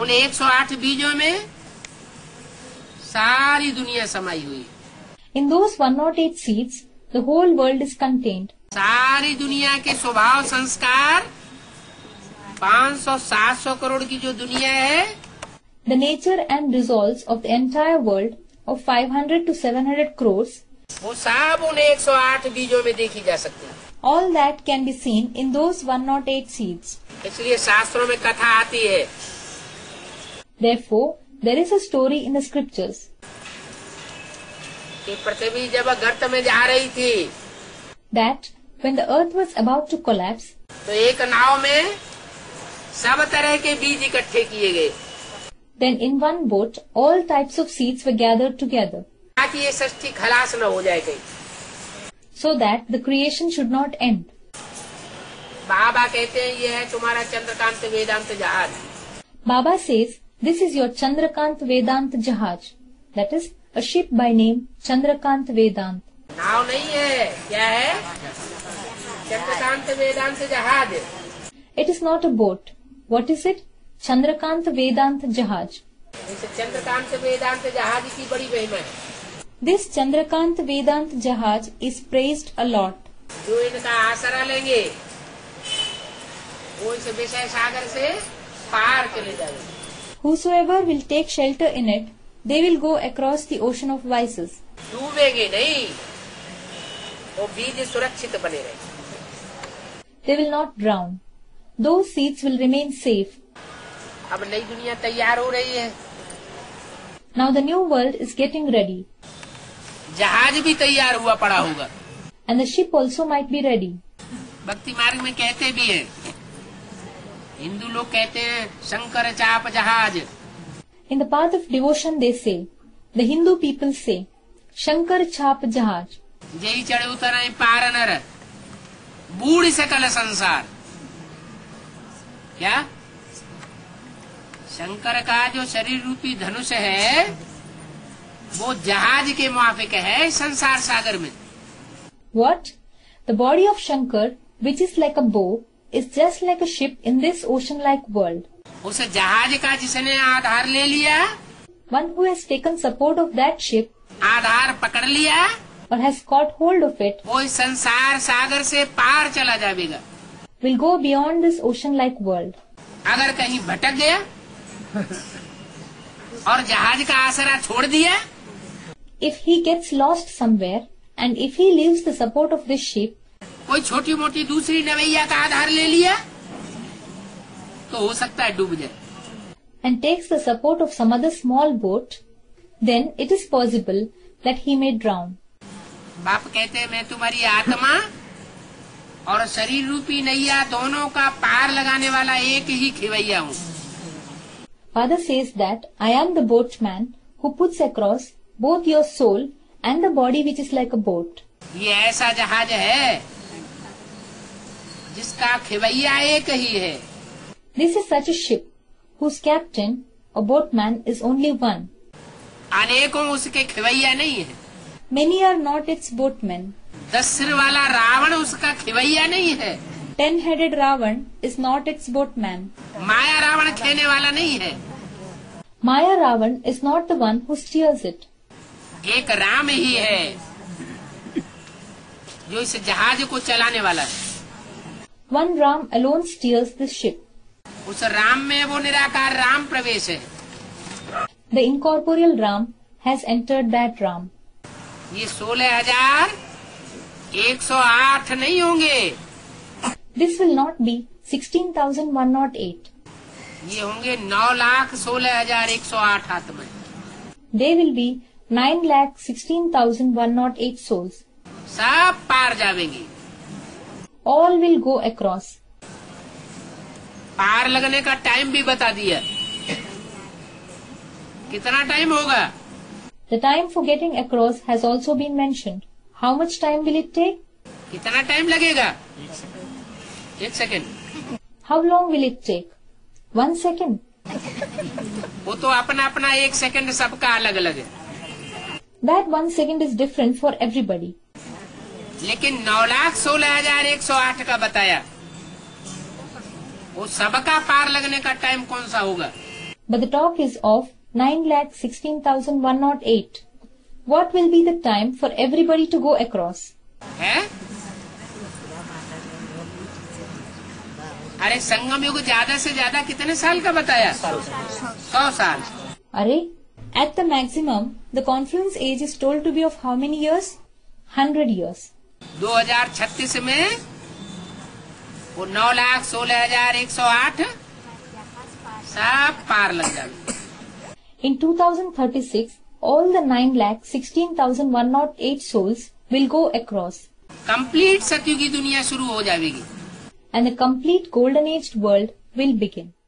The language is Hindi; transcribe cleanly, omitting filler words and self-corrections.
उन 108 बीजों में सारी दुनिया समाई हुई। In those 108 seeds, the whole world is contained. सारी दुनिया के स्वभाव संस्कार 500-700 करोड़ की जो दुनिया है, The nature and resolves of the entire world of 500 to 700 crores, वो सब उन 108 बीजों में देखी जा सकती है। all that can be seen in those 108 seeds. इसलिए शास्त्रों में कथा आती है Therefore, there is a story in the scriptures कि पृथ्वी जब गर्त में जा रही थी that when the earth was about to collapse, तो एक नाव में सब तरह के बीज इकट्ठे किए गए then in one boat all types of seeds were gathered together ताकि ये सृष्टि खलास न हो जाए कहीं। so that the creation should not end. बाबा कहते हैं ये है तुम्हारा चंद्रकांत वेदांत जहाज। Baba says, this is your Chandra Kant Vedanta Jahaj, that is, a ship by name Chandra Kant Vedant. नाव नहीं है, क्या है? चंद्रकांत वेदांत जहाज। It is not a boat. What is it? Chandra Kant Vedanta Jahaj. इस चंद्रकांत वेदांत जहाज की बड़ी महिमा है। This Chandra Kant Vedanta Jahaj is praised a lot. जो इनका आसरा लेंगे वो इस विषय सागर से पार चले जाएंगे। Whosoever will take shelter in it, they will go across the ocean of vices. डूबेंगे नहीं, वो बीज सुरक्षित बने रहेंगे। They will not drown. Those seeds will remain safe. अब नई दुनिया तैयार हो रही है, Now the new world is getting ready, जहाज भी तैयार हुआ पड़ा होगा। and the ship also might be ready. भक्ति मार्ग में कहते भी हैं, हिंदू लोग कहते हैं शंकर चाप जहाज। In the path of devotion they say, the Hindu people say, Shankar chap Jahaj. जही चढ़े उतर पार नर बूढ़ सकल संसार। क्या शंकर का जो शरीर रूपी धनुष है वो जहाज के माफिक है संसार सागर में। What? The body of Shankar, which is like a bow, is just like a ship in this ocean-like world. उस जहाज का जिसने आधार ले लिया, One who has taken support of that ship आधार पकड़ लिया, or has caught hold of it वो इस संसार सागर से पार चला जाएगा। will go beyond this ocean-like world. अगर कहीं भटक गया और जहाज का आसरा छोड़ दिया, If he gets lost somewhere and if he leaves the support of this ship कोई छोटी मोटी दूसरी नवैया का आधार ले लिया तो हो सकता है डूब जाए। and takes the support of some other small boat, then it is possible that he may drown. बाप कहते हैं मैं तुम्हारी आत्मा और शरीर रूपी नैया दोनों का पार लगाने वाला एक ही खिवैया हूँ। Father says that I am the boatman who puts across both your soul and the body which is like a boat. ये ऐसा जहाज है जिसका खिवैया एक ही है। This is such a ship whose captain or boatman is only one. अनेकों उसके खिवैया नहीं है। Many are not its boatmen. 10 सिर वाला रावण उसका खिवैया नहीं है। 10-headed Ravan is not its boatman. माया रावण खेने वाला नहीं है। Maya Ravan is not the one who steers it. एक राम ही है जो इस जहाज को चलाने वाला है। One Ram alone steers this ship. उस राम में वो निराकार राम प्रवेश है। The incorporeal Ram has entered that Ram. ये 16,108 नहीं होंगे, This will not be 16,108. ये होंगे 9,16,108 आत्माएं। They will be 9,16,108 souls. सब पार जावेंगे। All will go across. पार लगने का टाइम भी बता दिया। कितना टाइम होगा? The time for getting across has also been mentioned. How much time will it take? कितना टाइम लगेगा? 1 second. How long will it take? 1 second. वो तो अपना अपना 1 सेकेंड सबका अलग अलग है। That 1 second is different for everybody. लेकिन 9,16,108 का बताया, वो सबका पार लगने का टाइम कौन सा होगा? but the talk is of 9,16,108. What will be the time for everybody to go across? है? अरे संगम युग ज्यादा से ज्यादा कितने साल का बताया? 100 साल। अरे, at the maximum, the confluence age is told to be of how many years? 100 years. 2036 में वो 9,16,108 सब पार लग जाएंगे। In 2036, all the 9,16,108 souls will go across. Complete सतयुगी दुनिया शुरू हो जाएगी। And the complete golden aged world will begin.